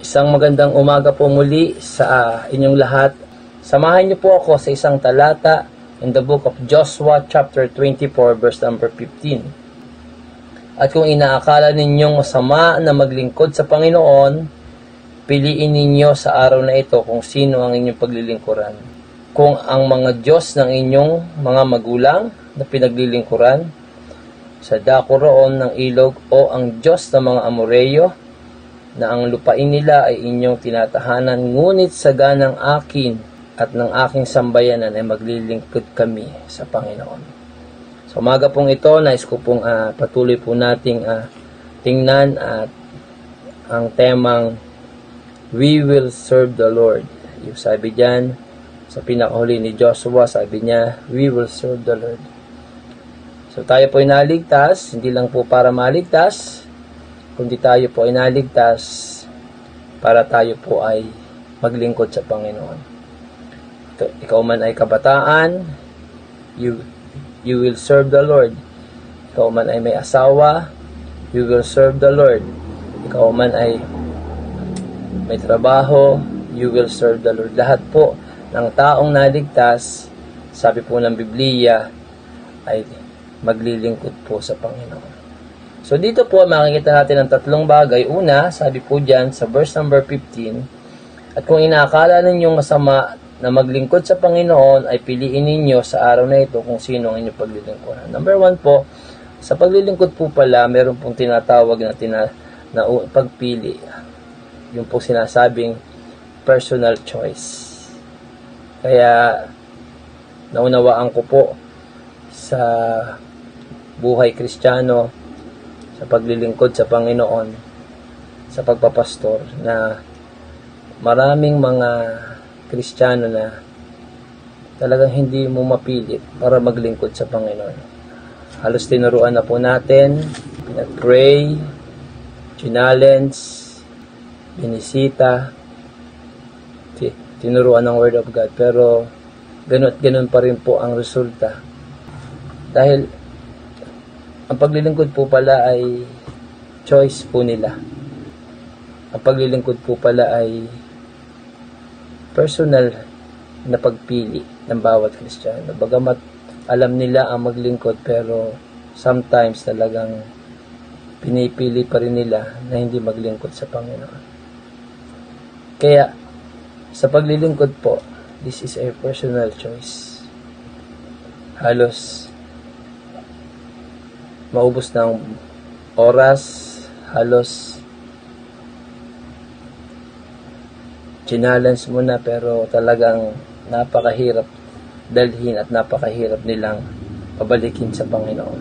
Isang magandang umaga po muli sa inyong lahat. Samahan niyo po ako sa isang talata in the book of Joshua chapter 24 verse number 15. At kung inaakala ninyong masama na maglingkod sa Panginoon, piliin ninyo sa araw na ito kung sino ang inyong paglilingkuran. Kung ang mga Diyos ng inyong mga magulang na pinaglilingkuran, sa dako roon ng ilog, o ang Diyos ng mga Amoreyo, na ang lupain nila ay inyong tinatahanan, ngunit sa ganang akin at ng aking sambayanan ay maglilingkod kami sa Panginoon. Sa umaga pong ito, nais ko pong patuloy po nating tingnan at ang temang We will serve the Lord. Yung sabi dyan, sa pinakahuli ni Joshua, sabi niya, We will serve the Lord. So tayo po ay naligtas, hindi lang po para maligtas, kundi tayo po ay naligtas para tayo po ay maglingkod sa Panginoon. Ikaw man ay kabataan, you will serve the Lord. Ikaw man ay may asawa, you will serve the Lord. Ikaw man ay may trabaho, you will serve the Lord. Lahat po ng taong naligtas, sabi po ng Biblia, ay maglilingkod po sa Panginoon. So dito po makikita natin ang tatlong bagay. Una, sabi po dyan sa verse number 15, at kung inaakala ninyong masama na maglingkod sa Panginoon, ay piliin ninyo sa araw na ito kung sino ang inyong paglilingkuran. Number 1 po, sa paglilingkod po pala, meron pong tinatawag na pagpili. Yung po sinasabing personal choice. Kaya naunawaan ko po sa buhay Kristiyano, sa paglilingkod sa Panginoon, sa pagpapastor, na maraming mga Kristiyano na talagang hindi mo mapilit para maglingkod sa Panginoon. Halos tinuruan na po natin, pinag-pray, challenge, binisita, tinuruan ng Word of God, pero ganun pa rin po ang resulta. Dahil ang paglilingkod po pala ay choice po nila. Ang paglilingkod po pala ay personal na pagpili ng bawat Kristiyano. Bagamat alam nila ang maglingkod, pero sometimes talagang pinipili pa rin nila na hindi maglingkod sa Panginoon. Kaya sa paglilingkod po, this is a personal choice. Halos maubos ng oras, halos challenge mo na, pero talagang napakahirap dalhin at napakahirap nilang pabalikin sa Panginoon.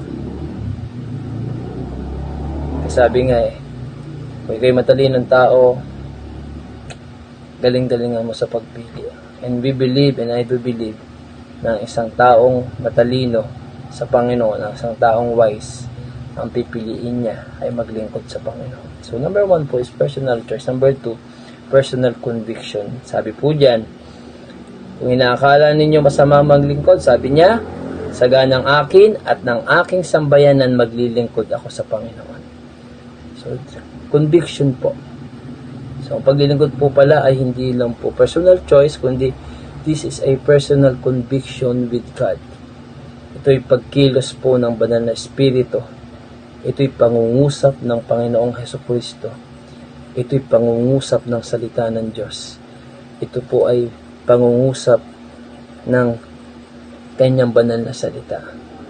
Sabi nga kung ikaw'y matalinong tao, galing-galingan mo sa pagpili. And we believe, and I do believe, na isang taong matalino sa Panginoon, ang isang taong wise, ang pipiliin niya ay maglingkod sa Panginoon. So number 1 po is personal choice. Number 2, personal conviction. Sabi po dyan, kung inaakala ninyo masama maglingkod, sabi niya, sa ganang akin at ng aking sambayanan maglilingkod ako sa Panginoon. So conviction po. So ang paglilingkod po pala ay hindi lang po personal choice, kundi this is a personal conviction with God. Ito'y pagkilos po ng banal na Espiritu. Ito'y pangungusap ng Panginoong Hesukristo. Ito'y pangungusap ng salita ng Diyos. Ito po ay pangungusap ng kanyang banal na salita.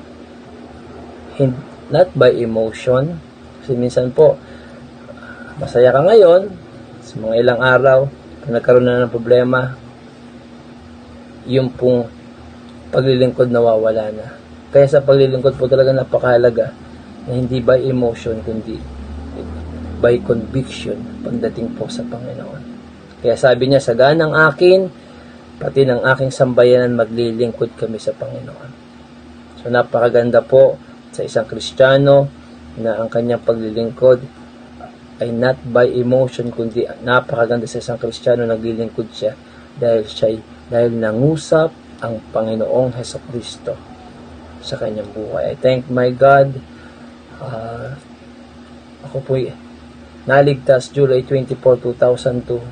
Not by emotion. Kasi minsan po, masaya ka ngayon, sa mga ilang araw, kung nagkaroon na ng problema, yung pong paglilingkod nawawala na. Kaya sa paglilingkod po talaga napakahalaga na hindi by emotion, kundi by conviction pagdating po sa Panginoon. Kaya sabi niya, sa ganang akin, pati ng aking sambayanan maglilingkod kami sa Panginoon. So napakaganda po sa isang Kristiyano na ang kanyang paglilingkod ay not by emotion, kundi napakaganda sa isang Kristiyano naglilingkod siya dahil nangusap ang Panginoong Hesukristo sa kanyang buhay. I thank my God. Ako po naligtas July 24, 2002.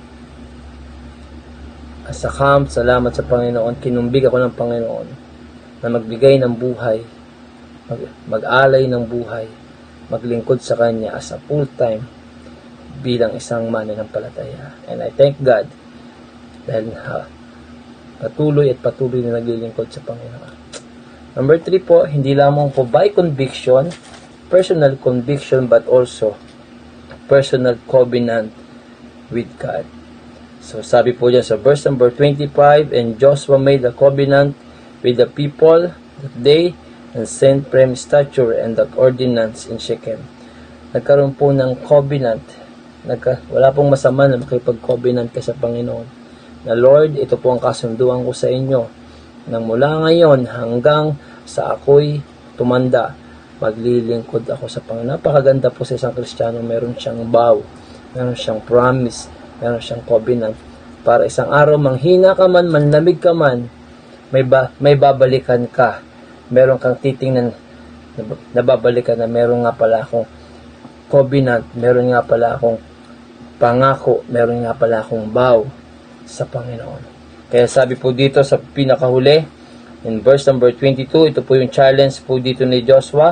Sa camp, salamat sa Panginoon, kinumbig ako ng Panginoon na magbigay ng buhay, mag-alay ng buhay, maglingkod sa Kanya as a full-time bilang isang mananampalataya. And I thank God dahil patuloy na naglilingkod sa Panginoon. Number 3 po, hindi lamang po by conviction, personal conviction, but also personal covenant with God. So sabi po dyan sa verse number 25, and Joshua made a covenant with the people that day and sent frame stature and that ordinance in Shechem. Nagkaroon po ng covenant. Wala pong masama na makipag-covenant ka sa Panginoon. Na Lord, ito po ang kasunduan ko sa inyo. Nang mula ngayon hanggang sa ako'y tumanda, maglilingkod ako sa Panginoon. Napakaganda po sa isang Kristiyano. Meron siyang vow, meron siyang promise, meron siyang covenant. Para isang araw, manghina ka man, manlamig ka man, may babalikan ka. Meron kang titingnan, nababalikan na meron nga pala akong covenant, meron nga pala akong pangako, meron nga pala akong vow sa Panginoon. Kaya sabi po dito sa pinakahuli, in verse number 22, ito po yung challenge po dito ni Joshua.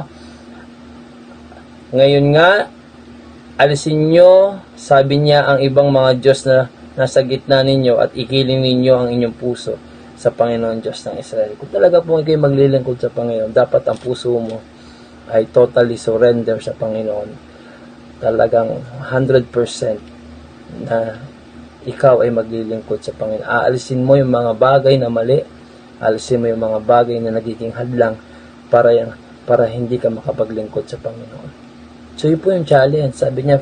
Ngayon nga, alisin nyo, sabi niya, ang ibang mga Diyos na nasa gitna ninyo at ikiling ninyo ang inyong puso sa Panginoon Diyos ng Israel. Kung talaga po kayo maglilingkod sa Panginoon, dapat ang puso mo ay totally surrender sa Panginoon. Talagang 100% na ikaw ay maglilingkod sa Panginoon. Aalisin mo yung mga bagay na mali, aalisin mo yung mga bagay na nagiging hadlang para hindi ka makapaglingkod sa Panginoon. So, yun po yung challenge. Sabi niya,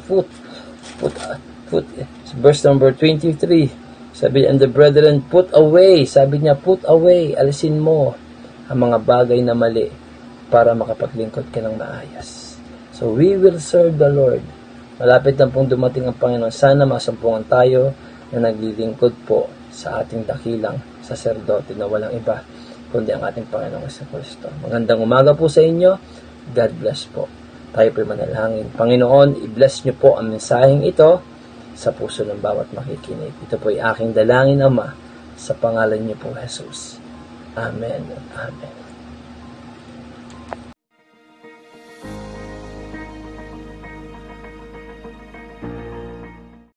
verse number 23, sabi niya, and the brethren, put away. Sabi niya, put away. Alisin mo ang mga bagay na mali para makapaglingkod ka ng maayos. So, we will serve the Lord. Malapit na pong dumating ang Panginoon. Sana masumpungan tayo na naglilingkod po sa ating dakilang saserdote na walang iba kundi ang ating Panginoong Kristo. Magandang umaga po sa inyo. God bless po. Tayo po manalangin. Panginoon, i-bless niyo po ang mensaheng ito sa puso ng bawat makikinig. Ito po ay aking dalangin, Ama, sa pangalan niyo po, Jesus. Amen. Amen.